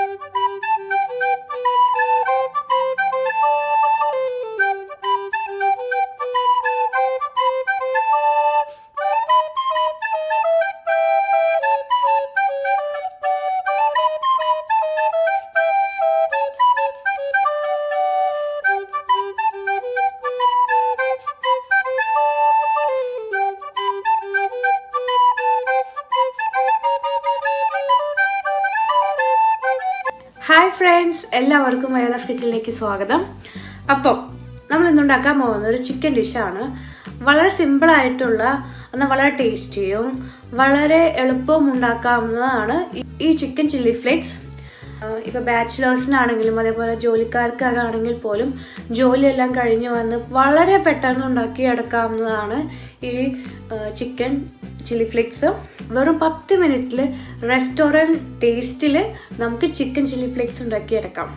Hi friends, എല്ലാവർക്കും mayonnaise കിച്ചണിലേക്ക് സ്വാഗതം. അപ്പോൾ നമ്മൾ ഇന്ന് ഉണ്ടാക്കാൻ പോകുന്നത് ഒരു ചിക്കൻ ഡിഷാണ്. വളരെ സിമ്പിൾ ആയിട്ടുള്ള എന്നാൽ വളരെ ടേസ്റ്റിയും വളരെ എളുപ്പവും ഉണ്ടാക്കാവുന്നതാണ് ഈ ചിക്കൻ ചില്ലി ഫ്ലേക്സ്. ഇപ്പോൾ ബാച്ചിലേഴ്സിനാണെങ്കിലും അതേപോലെ ജോലിക്കാർക്കാണെങ്കിൽ പോലും ജോലിയെല്ലാം കഴിഞ്ഞ് വന്ന് വളരെ പെട്ടെന്ന് ഉണ്ടാക്കി എടുക്കാവുന്നതാണ് ഈ ചിക്കൻ ചില്ലി ഫ്ലേക്സ്. വെറും 10 മിനിറ്റിൽ റെസ്റ്റോറൻറ്റ് ടേസ്റ്റിൽ നമുക്ക് ചിക്കൻ ചില്ലി ഫ്ലേക്സ് ഉണ്ടാക്കിയെടുക്കാം.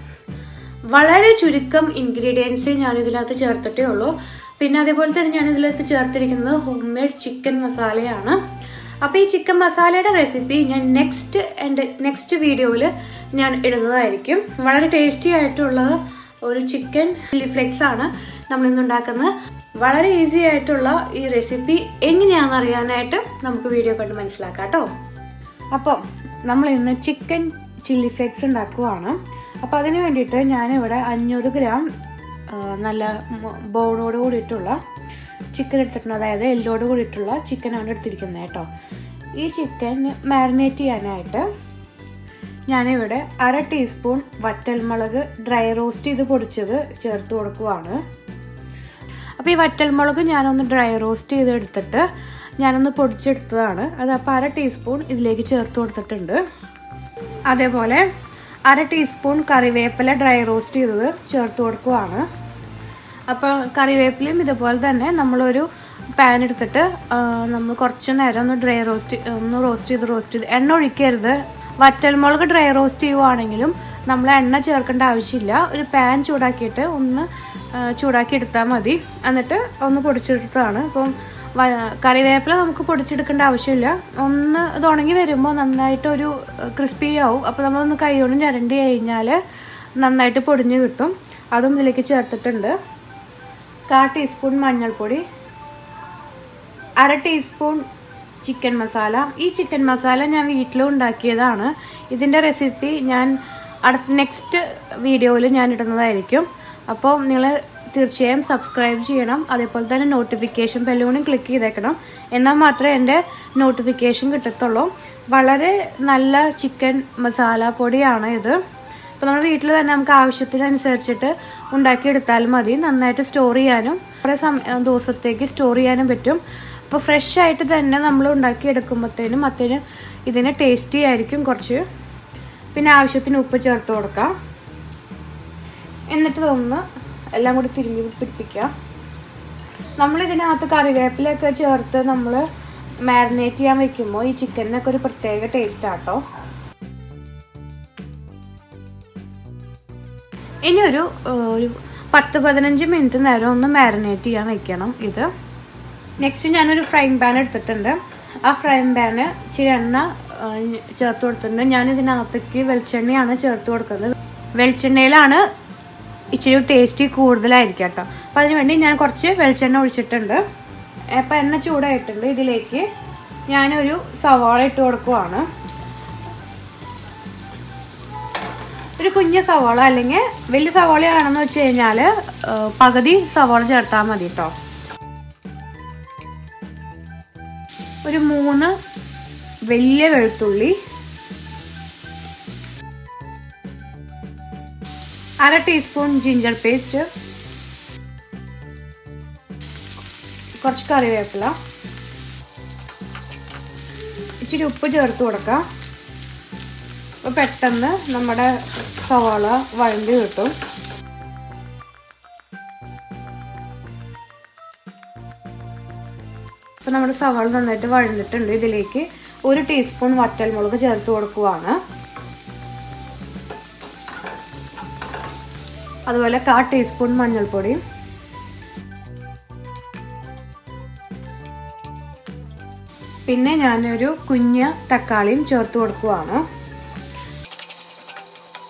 വളരെ ചുരുക്കം ഇൻഗ്രീഡിയൻസ് ഞാൻ ഇതിനകത്ത് ചേർത്തിട്ടേ ഉള്ളൂ. പിന്നെ അതേപോലെ തന്നെ ഞാൻ ഇതിനകത്ത് ചേർത്തിരിക്കുന്നത് ഹോം മെയ്ഡ് ചിക്കൻ മസാലയാണ്. അപ്പോൾ ഈ ചിക്കൻ മസാലയുടെ റെസിപ്പി ഞാൻ നെക്സ്റ്റ് വീഡിയോയിൽ ഞാൻ ഇടുന്നതായിരിക്കും. വളരെ ടേസ്റ്റി ആയിട്ടുള്ള ഒരു ചിക്കൻ ചില്ലി ഫ്ലേക്സ് ആണ് നമ്മളിന്ന് ഉണ്ടാക്കുന്നത്. വളരെ ഈസി ആയിട്ടുള്ള ഈ റെസിപ്പി എങ്ങനെയാണെന്ന് അറിയാനായിട്ട് നമുക്ക് വീഡിയോ കണ്ട് മനസ്സിലാക്കാം കേട്ടോ. അപ്പോൾ നമ്മൾ ഇന്ന് ചിക്കൻ ചില്ലി ഫ്ലേക്സ് ഉണ്ടാക്കുവാണ്. അപ്പോൾ അതിന് വേണ്ടിയിട്ട് ഞാനിവിടെ 500 ഗ്രാം നല്ല ബോണോട് കൂടിയിട്ടുള്ള ചിക്കൻ എടുത്തിട്ടുണ്ട്. അതായത് എല്ലോട് കൂടിയിട്ടുള്ള ചിക്കനാണ് എടുത്തിരിക്കുന്നത് കേട്ടോ. ഈ ചിക്കൻ മാരിനേറ്റ് ചെയ്യാനായിട്ട് ഞാനിവിടെ 1/2 ടീസ്പൂൺ വറ്റൽമുളക് ഡ്രൈ റോസ്റ്റ് ചെയ്ത് പൊടിച്ചത് ചേർത്ത് കൊടുക്കുവാണ്. അപ്പോൾ ഈ വറ്റൽമുളക് ഞാനൊന്ന് ഡ്രൈ റോസ്റ്റ് ചെയ്തെടുത്തിട്ട് ഞാനൊന്ന് പൊടിച്ചെടുത്തതാണ്. അത് അപ്പോൾ 1/2 ടീസ്പൂൺ ഇതിലേക്ക് ചേർത്ത് കൊടുത്തിട്ടുണ്ട്. അതേപോലെ 1/2 ടീസ്പൂൺ കറിവേപ്പില ഡ്രൈ റോസ്റ്റ് ചെയ്തത് ചേർത്ത് കൊടുക്കുവാണ്. അപ്പോൾ കറിവേപ്പിലയും ഇതുപോലെ തന്നെ നമ്മളൊരു പാൻ എടുത്തിട്ട് നമ്മൾ കുറച്ച് നേരം ഒന്ന് റോസ്റ്റ് ചെയ്ത് എണ്ണ ഒഴിക്കരുത്. വറ്റൽമുളക് ഡ്രൈ റോസ്റ്റ് ചെയ്യുവാണെങ്കിലും നമ്മൾ എണ്ണ ചേർക്കേണ്ട ആവശ്യമില്ല. ഒരു പാൻ ചൂടാക്കിയിട്ട് ഒന്ന് ചൂടാക്കി എടുത്താൽ മതി. എന്നിട്ട് ഒന്ന് പൊടിച്ചെടുത്തതാണ്. അപ്പം കറിവേപ്പില നമുക്ക് പൊടിച്ചെടുക്കേണ്ട ആവശ്യമില്ല. ഒന്ന് ഇത് ഉണങ്ങി വരുമ്പോൾ നന്നായിട്ടൊരു ക്രിസ്പി ആവും. അപ്പോൾ നമ്മളൊന്ന് കൈ കൊണ്ട് ഞരണ്ടി കഴിഞ്ഞാൽ നന്നായിട്ട് പൊടിഞ്ഞ് കിട്ടും. അതും ഇതിലേക്ക് ചേർത്തിട്ടുണ്ട്. 1/4 ടീസ്പൂൺ മഞ്ഞൾപ്പൊടി, 1/2 ടീസ്പൂൺ ചിക്കൻ മസാല. ഈ ചിക്കൻ മസാല ഞാൻ വീട്ടിൽ ഉണ്ടാക്കിയതാണ്. ഇതിൻ്റെ റെസിപ്പി ഞാൻ നെക്സ്റ്റ് വീഡിയോയിൽ ഞാൻ ഇടുന്നതായിരിക്കും. അപ്പോൾ നിങ്ങൾ തീർച്ചയായും സബ്സ്ക്രൈബ് ചെയ്യണം. അതേപോലെ തന്നെ നോട്ടിഫിക്കേഷൻ ബെല്ലൂണും ക്ലിക്ക് ചെയ്തേക്കണം. എന്നാൽ മാത്രമേ എൻ്റെ നോട്ടിഫിക്കേഷൻ കിട്ടത്തുള്ളൂ. വളരെ നല്ല ചിക്കൻ മസാല പൊടിയാണ് ഇത്. അപ്പോൾ നമ്മുടെ വീട്ടിൽ തന്നെ നമുക്ക് ആവശ്യത്തിനനുസരിച്ചിട്ട് ഉണ്ടാക്കിയെടുത്താലും മതി. നന്നായിട്ട് സ്റ്റോർ ചെയ്യാനും കുറേ ദിവസത്തേക്ക് സ്റ്റോർ ചെയ്യാനും പറ്റും. അപ്പോൾ ഫ്രഷ് ആയിട്ട് തന്നെ നമ്മൾ ഉണ്ടാക്കിയെടുക്കുമ്പോഴത്തേനും ഇതിന് ടേസ്റ്റി ആയിരിക്കും കുറച്ച്. പിന്നെ ആവശ്യത്തിന് ഉപ്പ് ചേർത്ത് കൊടുക്കാം. എന്നിട്ട് ഇതൊന്ന് എല്ലാം കൂടി തിരുമ്പി പിടിപ്പിക്കുക. നമ്മളിതിനകത്ത് കറിവേപ്പിലൊക്കെ ചേർത്ത് നമ്മൾ മാരിനേറ്റ് ചെയ്യാൻ വെക്കുമ്പോൾ ഈ ചിക്കനൊക്കെ ഒരു പ്രത്യേക ടേസ്റ്റാട്ടോ. ഇനി ഒരു 10-15 മിനിറ്റ് നേരം ഒന്ന് മാരിനേറ്റ് ചെയ്യാൻ വെക്കണം ഇത്. നെക്സ്റ്റ് ഞാനൊരു ഫ്രൈങ് പാൻ എടുത്തിട്ടുണ്ട്. ആ ഫ്രൈങ് പാന് ഇച്ചിരി എണ്ണ ചേർത്ത് കൊടുത്തിട്ടുണ്ട്. ഞാനിതിനകത്തേക്ക് വെളിച്ചെണ്ണയാണ് ചേർത്ത് കൊടുക്കുന്നത്. വെളിച്ചെണ്ണയിലാണ് ഇച്ചിരി ടേസ്റ്റി കൂടുതലായിരിക്കും കേട്ടോ. അപ്പോൾ അതിനുവേണ്ടി ഞാൻ കുറച്ച് വെളിച്ചെണ്ണ ഒഴിച്ചിട്ടുണ്ട്. അപ്പോൾ എണ്ണ ചൂടായിട്ടുണ്ട്. ഇതിലേക്ക് ഞാനൊരു സവാള ഇട്ട് കൊടുക്കുവാണ്. ഒരു കുഞ്ഞ സവാള അല്ലെങ്കിൽ വലിയ സവാളയാണെന്ന് വെച്ച് കഴിഞ്ഞാൽ പകുതി സവാള ചേർത്താൽ മതി കേട്ടോ. ഒരു 3 വലിയ വെളുത്തുള്ളി, 1/2 ടീസ്പൂൺ ജിഞ്ചർ പേസ്റ്റ്, കുറച്ച് കറിവേപ്പില, ഇച്ചിരി ഉപ്പ് ചേർത്ത് കൊടുക്കാം. അപ്പോൾ പെട്ടെന്ന് നമ്മുടെ സവാള വഴണ്ടി കിട്ടും. അപ്പോൾ നമ്മുടെ സവാള നന്നായിട്ട് വഴണ്ടിട്ടുണ്ട്. ഇതിലേക്ക് 1 ടീസ്പൂൺ വറ്റൽമുളക് ചേർത്ത് കൊടുക്കുവാണ്. അതുപോലെ 1/4 ടീസ്പൂൺ മഞ്ഞൾപ്പൊടി, പിന്നെ ഞാനൊരു കുഞ്ഞ തക്കാളിയും ചേർത്ത് കൊടുക്കുവാണ്.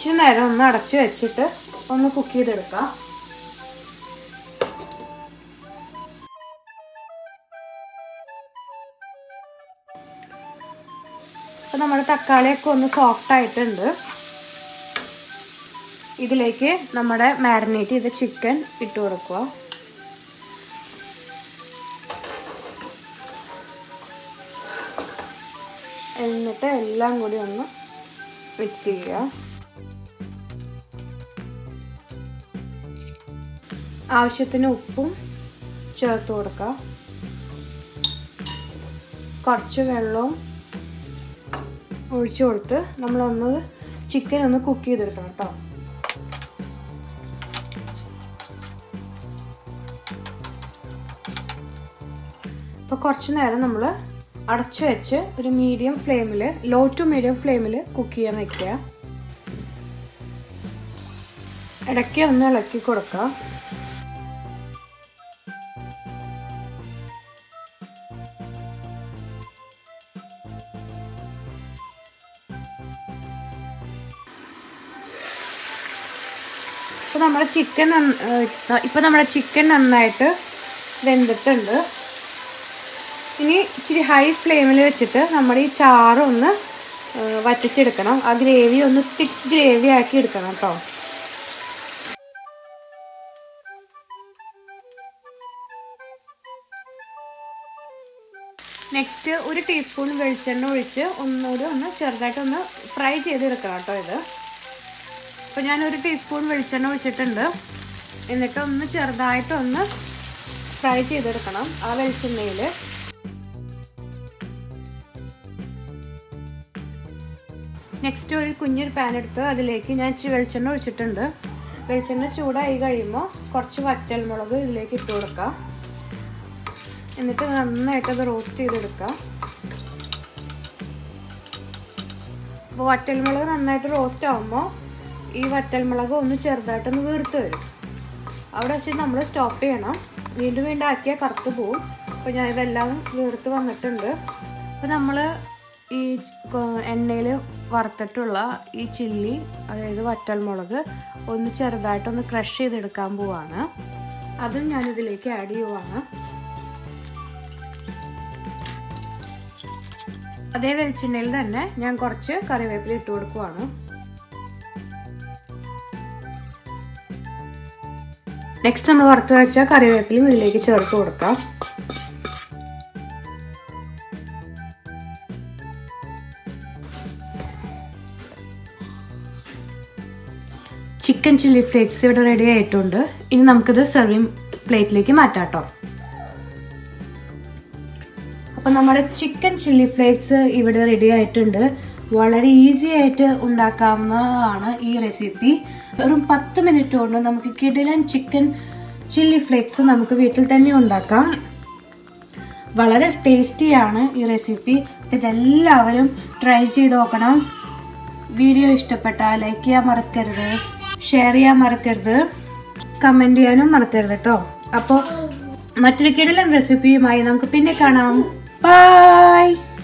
കുറച്ച് നേരം ഒന്ന് അടച്ച് വെച്ചിട്ട് ഒന്ന് കുക്ക് ചെയ്തെടുക്കാം. അപ്പോൾ നമ്മുടെ തക്കാളിയൊക്കെ ഒന്ന് സോഫ്റ്റ് ആയിട്ടുണ്ട്. ഇതിലേക്ക് നമ്മുടെ മാരിനേറ്റ് ചെയ്ത ചിക്കൻ ഇട്ട് കൊടുക്കുക. എന്നിട്ട് എല്ലാം കൂടി ഒന്ന് മിക്സ് ചെയ്യുക. ആവശ്യത്തിന് ഉപ്പും ചേർത്ത് കൊടുക്കുക. കുറച്ച് വെള്ളവും ഒഴിച്ചു കൊടുത്ത് നമ്മളൊന്ന് ചിക്കൻ ഒന്ന് കുക്ക് ചെയ്തെടുക്കണം കേട്ടോ. അപ്പോൾ കുറച്ച് നേരം നമ്മൾ അടച്ചു വെച്ച് ഒരു മീഡിയം ഫ്ലെയിമിൽ, ലോ ടു മീഡിയം ഫ്ലെയിമിൽ കുക്ക് ചെയ്യാൻ വയ്ക്കുക. ഇടയ്ക്ക് ഒന്ന് ഇളക്കി കൊടുക്കുക. ഇപ്പോൾ നമ്മുടെ ചിക്കൻ നന്നായിട്ട് വെന്തിട്ടുണ്ട്. ഇനി ഇച്ചിരി ഹൈ ഫ്ലെയിമിൽ വെച്ചിട്ട് നമ്മുടെ ഈ ചാറ് ഒന്ന് വറ്റിച്ചെടുക്കണം. ആ ഗ്രേവി ഒന്ന് തിക്ക് ഗ്രേവി ആക്കി എടുക്കണം കേട്ടോ. നെക്സ്റ്റ് 1 ടീസ്പൂൺ വെളിച്ചെണ്ണ ഒഴിച്ച് ഒന്നുകൂടി ഒന്ന് ചെറുതായിട്ടൊന്ന് ഫ്രൈ ചെയ്തെടുക്കണം കേട്ടോ ഇത്. അപ്പോൾ ഞാൻ 1 ടീസ്പൂൺ വെളിച്ചെണ്ണ ഒഴിച്ചിട്ടുണ്ട്. എന്നിട്ട് ഒന്ന് ചെറുതായിട്ടൊന്ന് ഫ്രൈ ചെയ്തെടുക്കണം ആ വെളിച്ചെണ്ണയിൽ. നെക്സ്റ്റ് ഒരു കുഞ്ഞൊരു പാൻ എടുത്ത് അതിലേക്ക് ഞാൻ ഇച്ചിരി വെളിച്ചെണ്ണ ഒഴിച്ചിട്ടുണ്ട്. വെളിച്ചെണ്ണ ചൂടായി കഴിയുമ്പോൾ കുറച്ച് വറ്റൽമുളക് ഇതിലേക്ക് ഇട്ട് കൊടുക്കാം. എന്നിട്ട് നന്നായിട്ടത് റോസ്റ്റ് ചെയ്തെടുക്കാം. അപ്പോൾ വറ്റൽമുളക് നന്നായിട്ട് റോസ്റ്റ് ആകുമ്പോൾ ഈ വറ്റൽമുളക് ഒന്ന് ചെറുതായിട്ടൊന്ന് വീർത്ത് വരും. അവിടെ വെച്ചിട്ട് നമ്മൾ സ്റ്റോപ്പ് ചെയ്യണം. വീണ്ടും ആക്കിയാൽ കറുത്ത് പോവും. അപ്പോൾ ഞാൻ ഇതെല്ലാം വീർത്ത് വന്നിട്ടുണ്ട്. അപ്പോൾ നമ്മൾ ഈ എണ്ണയിൽ വറുത്തിട്ടുള്ള ഈ ചില്ലി, അതായത് വറ്റൽമുളക് ഒന്ന് ചെറുതായിട്ടൊന്ന് ക്രഷ് ചെയ്തെടുക്കാൻ പോവാണ്. അതും ഞാനിതിലേക്ക് ആഡ് ചെയ്യുവാണ്. അതേ വെളിച്ചെണ്ണയിൽ തന്നെ ഞാൻ കുറച്ച് കറിവേപ്പില ഇട്ട് കൊടുക്കുവാണ്. നെക്സ്റ്റ് നമ്മൾ വറുത്ത് വെച്ച കറിവേപ്പിലയും ഇതിലേക്ക് ചേർത്ത് കൊടുക്കാം. ചിക്കൻ ചില്ലി ഫ്ലേക്സ് ഇവിടെ റെഡി ആയിട്ടുണ്ട്. ഇനി നമുക്കിത് സെർവിങ് പ്ലേറ്റിലേക്ക് മാറ്റാം കേട്ടോ. അപ്പം നമ്മുടെ ചിക്കൻ ചില്ലി ഫ്ലേക്സ് ഇവിടെ റെഡി ആയിട്ടുണ്ട്. വളരെ ഈസി ആയിട്ട് ഉണ്ടാക്കാവുന്നതാണ് ഈ റെസിപ്പി. വെറും 10 മിനിറ്റ് കൊണ്ട് നമുക്ക് കിടിലൻ ചിക്കൻ ചില്ലി ഫ്ലേക്സ് നമുക്ക് വീട്ടിൽ തന്നെ ഉണ്ടാക്കാം. വളരെ ടേസ്റ്റിയാണ് ഈ റെസിപ്പി. ഇതെല്ലാവരും ട്രൈ ചെയ്ത് നോക്കണം. വീഡിയോ ഇഷ്ടപ്പെട്ടാൽ ലൈക്ക് ചെയ്യാൻ മറക്കരുത്, ഷെയർ ചെയ്യാൻ മറക്കരുത്, കമൻറ്റ് ചെയ്യാനും മറക്കരുത് കേട്ടോ. അപ്പോൾ മറ്റൊരു കിടിലൻ റെസിപ്പിയുമായി നമുക്ക് പിന്നെ കാണാം. ബൈ.